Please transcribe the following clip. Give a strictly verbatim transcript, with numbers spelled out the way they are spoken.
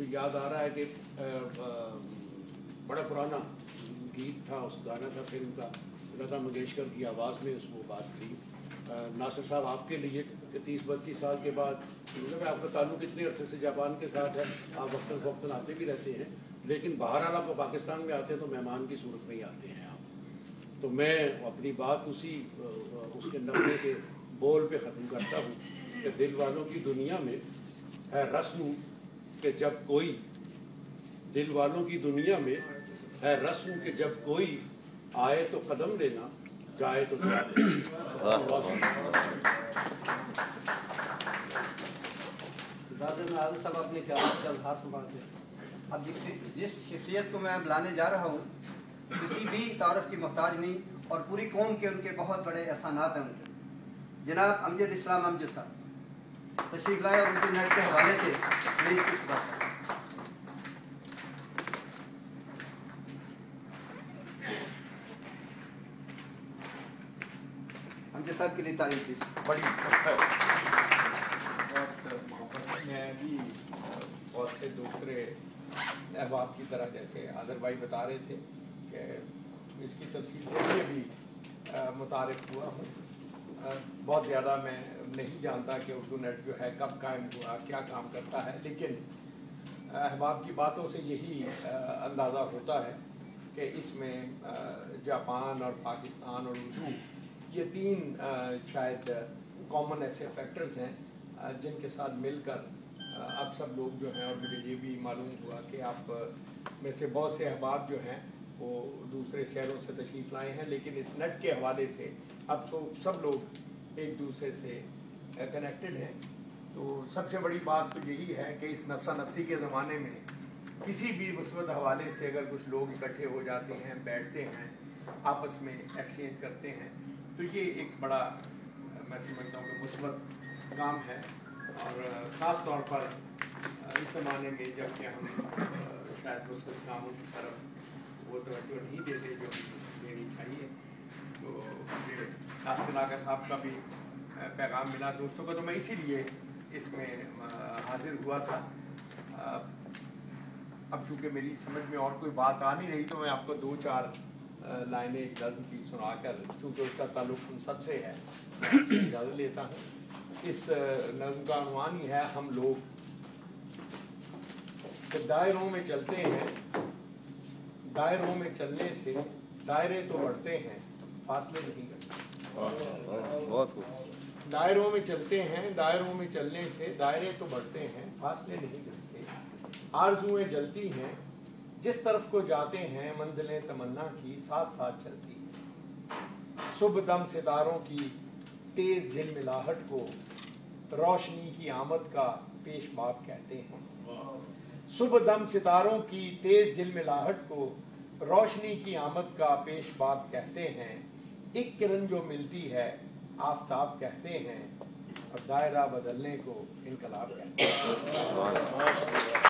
मुझे याद आ रहा है कि बड़ा पुराना गीत था, उस गाना था फिल्म का, लता मंगेशकर की आवाज़ में उसको बात थी। नासिर साहब, आपके लिए कि तीस बत्तीस साल के बाद, मतलब आपका ताल्लुक इतने अरसे से जापान के साथ है, आप वक्तन फ़वक्तन आते भी रहते हैं, लेकिन बहरहाल आप पाकिस्तान में आते हैं तो मेहमान की सूरत में ही आते हैं आप। तो मैं अपनी बात उसी उसके नगमे के बोल पे ख़त्म करता हूँ कि दिल वालों की दुनिया में है रस्म कि जब कोई दिल वालों की दुनिया में है रस्म कि जब कोई आए तो कदम देना, जाए तो दुआ देना। सब अपने ख्याल का इजहार फरमाते हैं। अब जिस जिस शख्सियत को मैं बुलाने जा रहा हूँ किसी भी तारफ़ की मोहताज नहीं, और पूरी कौम के उनके बहुत बड़े एहसानात हैं उनके। जनाब अमजद इस्लाम अमजद साहब तशरीफ़ लाए और उनके नेट के हवाले से मेरी कुछ बात करें। अमजद साहब के लिए तारीफ प्लीज। बड़ी बहुत मोहब्बत में भी बहुत से दूसरे अहबाब की तरह, जैसे आदर भाई बता रहे थे कि इसकी तफसील से भी अभी मुतारिफ हुआ हूँ। बहुत ज़्यादा मैं नहीं जानता कि उर्दू नेट जो है कब कायम हुआ, क्या काम करता है, लेकिन अहबाब की बातों से यही अंदाज़ा होता है कि इसमें जापान और पाकिस्तान और उर्दू ये तीन शायद कॉमन ऐसे फैक्टर्स हैं जिनके साथ मिलकर अब सब लोग जो हैं, और मुझे ये भी मालूम हुआ कि आप में से बहुत से अहबाब जो हैं वो दूसरे शहरों से तशरीफ़ लाए हैं, लेकिन इस नेट के हवाले से अब तो सब लोग एक दूसरे से कनेक्टेड हैं। तो सबसे बड़ी बात तो यही है कि इस नफसा नफसी के ज़माने में किसी भी मुस्बत हवाले से अगर कुछ लोग इकट्ठे हो जाते हैं, बैठते हैं, आपस में एक्सचेंज करते हैं, तो ये एक बड़ा मैं समझता हूँ कि मुस्बत काम है। और ख़ास तौर पर इस ज़माने में जब कि हम शायद मुस्बत कामों की तरफ वो तवज्जो नहीं देते जो देनी चाहिए, तो मुझे नासिर साहब का भी पैगाम मिला दोस्तों का, तो मैं इसीलिए इसमें हाजिर हुआ था। अब चूँकि मेरी समझ में और कोई बात आ नहीं रही, तो मैं आपको दो चार लाइनें एक नज़्म की सुनाकर, चूँकि उसका ताल्लुक उन सबसे है, इजाज़त लेता हूँ। इस नज़्म का अनुमान ही है हम लोग। कि दायरों में चलते हैं, दायरों में चलने से दायरे तो बढ़ते हैं, फासले नहीं करते। बहुत दायरों में चलते हैं, दायरों में चलने से दायरे तो बढ़ते हैं, फासले नहीं करते। आरज़ुएं जलती हैं, जिस तरफ को जाते हैं, मंजिलें तमन्ना की साथ साथ चलती हैं। सुबह दम सितारों की तेज झिलमिलाहट को रोशनी की आमद का पेश बाब कहते हैं। सुबह दम सितारों की तेज झिलमिलाहट को रोशनी की आमद का पेश बाब कहते हैं। एक किरण जो मिलती है आफताब कहते हैं, और दायरा बदलने को इनकलाब कहते हैं।